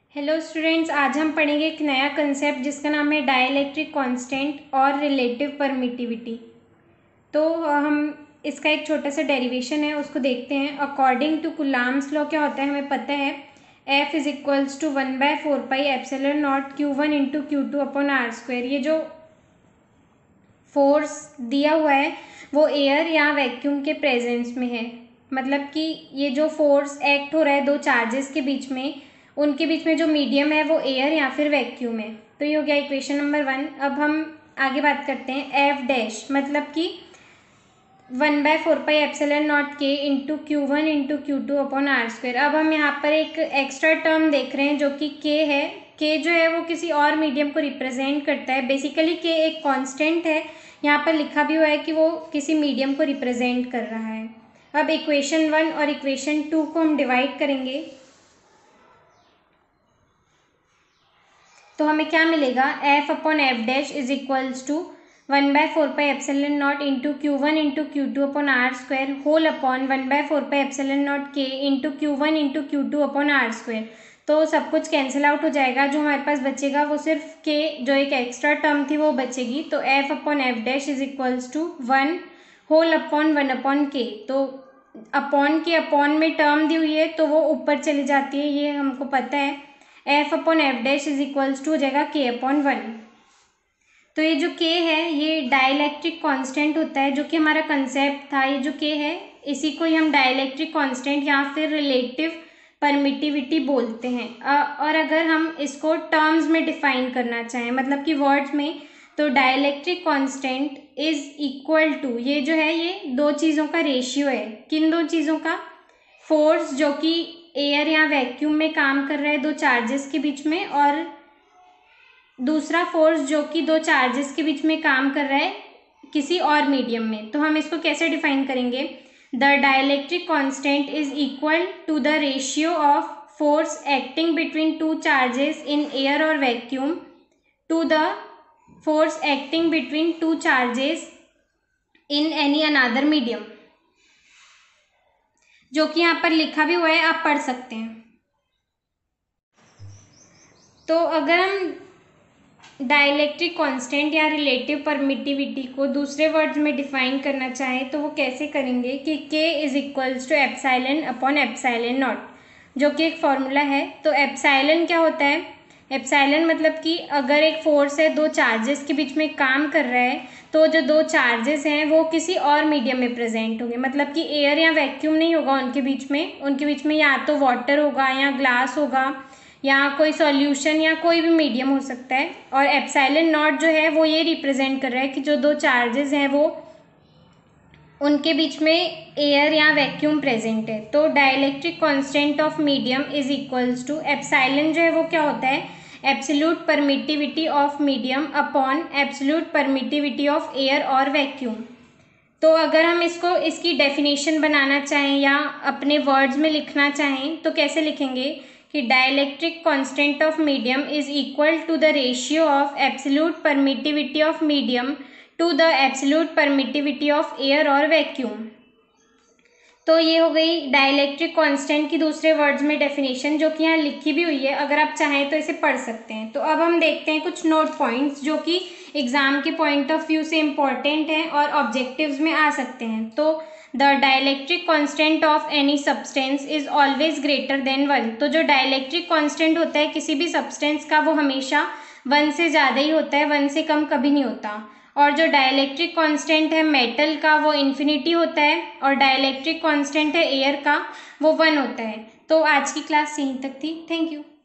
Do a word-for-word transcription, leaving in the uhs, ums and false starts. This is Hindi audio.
हेलो स्टूडेंट्स, आज हम पढ़ेंगे एक नया कंसेप्ट जिसका नाम है डाइलेक्ट्रिक कांस्टेंट और रिलेटिव परमिटिविटी। तो हम इसका एक छोटा सा डेरिवेशन है उसको देखते हैं। अकॉर्डिंग टू कुलाम्स लॉ क्या होता है हमें पता है, F is equals to one by four pi epsilon naught Q one into Q two upon R square. ये जो फोर्स दिया हुआ है वो एयर या वैक्यूम के प्रेजेंस में है, मतलब कि ये जो फोर्स एक्ट हो रहा है दो चार्जेस के बीच में, उनके बीच में जो मीडियम है वो एयर या फिर वैक्यूम है। तो ये हो गया इक्वेशन नंबर वन। अब हम आगे बात करते हैं एफ डैश, मतलब कि one by four pi epsilon naught K into Q one into Q two upon R square. अब हम यहाँ पर एक एक्स्ट्रा टर्म देख रहे हैं जो कि के है। के जो है वो किसी और मीडियम को रिप्रेजेंट करता है। बेसिकली के एक कांस्टेंट है, यहाँ पर लिखा भी हुआ है कि वो किसी मीडियम को रिप्रेजेंट कर रहा है। अब इक्वेशन वन और इक्वेशन टू को हम डिवाइड करेंगे तो हमें क्या मिलेगा, F upon F dash is equals to one by four pi epsilon naught into Q one into Q two upon R square whole upon one by four pi epsilon naught K into Q one into Q two upon R square. तो सब कुछ कैंसिल आउट हो जाएगा, जो हमारे पास बचेगा वो सिर्फ के जो एक एक्स्ट्रा टर्म थी वो बचेगी। तो F upon F dash is equals to one whole upon one upon K. तो अपॉन के अपॉन में टर्म दी हुई है तो वो ऊपर चली जाती है, ये हमको पता है। F upon F dash is equals to हो जाएगा के अपॉन वन। तो ये जो के है ये डाइलेक्ट्रिक कांस्टेंट होता है, जो कि हमारा कंसेप्ट था। ये जो के है इसी को ही हम डाइलेक्ट्रिक कांस्टेंट या फिर रिलेटिव परमिटिविटी बोलते हैं। और अगर हम इसको टर्म्स में डिफाइन करना चाहें, मतलब कि वर्ड्स में, तो dielectric constant is equal to, ये जो है ये दो चीज़ों का रेशियो है। किन दो चीज़ों का? फोर्स जो कि एयर या वैक्यूम में काम कर रहा है दो चार्जेस के बीच में, और दूसरा फोर्स जो कि दो चार्जेस के बीच में काम कर रहा है किसी और मीडियम में। तो हम इसको कैसे डिफाइन करेंगे? The dielectric constant is equal to the ratio of force acting between two charges in air और vacuum to the force acting between two charges in any another medium, जो कि यहाँ पर लिखा भी हुआ है, आप पढ़ सकते हैं। तो अगर हम डाइलेक्ट्रिक कांस्टेंट या रिलेटिव परमिटिविटी को दूसरे वर्ड्स में डिफाइन करना चाहें तो वो कैसे करेंगे कि K is equals to epsilon upon epsilon naught, जो कि एक फॉर्मूला है। तो एप्सिलॉन क्या होता है? एप्सिलॉन मतलब कि अगर एक फोर्स है दो चार्जेस के बीच में काम कर रहा है तो जो दो चार्जेस हैं वो किसी और मीडियम में प्रेजेंट होंगे, मतलब कि एयर या वैक्यूम नहीं होगा उनके बीच में। उनके बीच में या तो वाटर होगा या ग्लास होगा या कोई सॉल्यूशन या कोई भी मीडियम हो सकता है। और एप्सिलॉन नॉट जो है वो ये रिप्रेजेंट कर रहा है कि जो दो चार्जेस हैं वो उनके बीच में एयर या वैक्यूम प्रेजेंट है। तो dielectric constant of medium is equals to epsilon जो है वो क्या होता है, absolute permittivity of medium upon absolute permittivity of air और वैक्यूम। तो अगर हम इसको इसकी डेफिनेशन बनाना चाहें या अपने वर्ड्स में लिखना चाहें तो कैसे लिखेंगे कि dielectric constant of medium is equal to the ratio of absolute permittivity of medium to the absolute permittivity of air और वैक्यूम। तो ये हो गई डाइलेक्ट्रिक कांस्टेंट की दूसरे वर्ड्स में डेफिनेशन, जो कि यहाँ लिखी भी हुई है, अगर आप चाहें तो इसे पढ़ सकते हैं। तो अब हम देखते हैं कुछ नोट पॉइंट्स जो कि एग्जाम के पॉइंट ऑफ व्यू से इम्पॉर्टेंट हैं और ऑब्जेक्टिव्स में आ सकते हैं। तो the dielectric constant of any substance is always greater than one. तो जो डाइलेक्ट्रिक कांस्टेंट होता है किसी भी सब्सटेंस का वो हमेशा वन से ज़्यादा ही होता है, वन से कम कभी नहीं होता। और जो डाइलेक्ट्रिक कांस्टेंट है मेटल का वो इन्फिनिटी होता है, और डाइलेक्ट्रिक कांस्टेंट है एयर का वो वन होता है। तो आज की क्लास यहीं तक थी। Thank you.